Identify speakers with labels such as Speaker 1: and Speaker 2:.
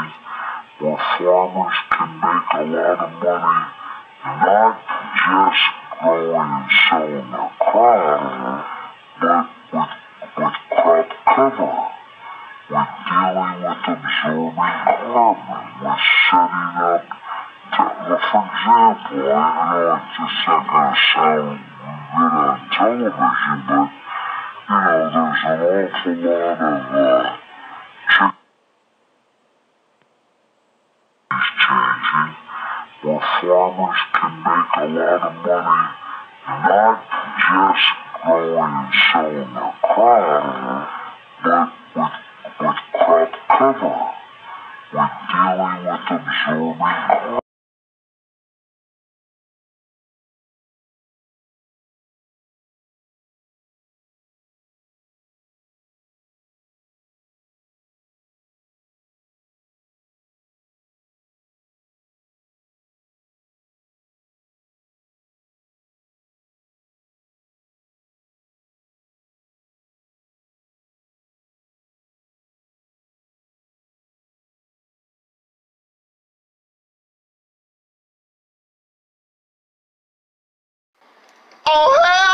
Speaker 1: where farmers can make a lot of money, not just growing and selling their crop, but with crop cover, with dealing with absorbing carbon, with setting up, well, for example, I know it's just not going to sound good on television, but, there's an awful lot of chickens changing, where farmers can make a lot of money, not just growing and selling their crop, but with crop cover, with dealing with absorbing carbon.
Speaker 2: Oh, hell!